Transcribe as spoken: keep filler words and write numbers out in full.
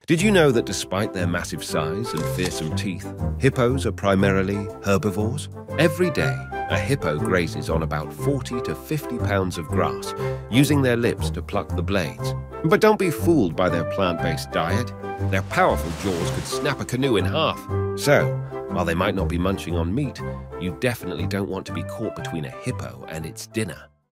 Did you know that despite their massive size and fearsome teeth, hippos are primarily herbivores? Every day, a hippo grazes on about forty to fifty pounds of grass, using their lips to pluck the blades. But don't be fooled by their plant-based diet. Their powerful jaws could snap a canoe in half. So, while they might not be munching on meat, you definitely don't want to be caught between a hippo and its dinner.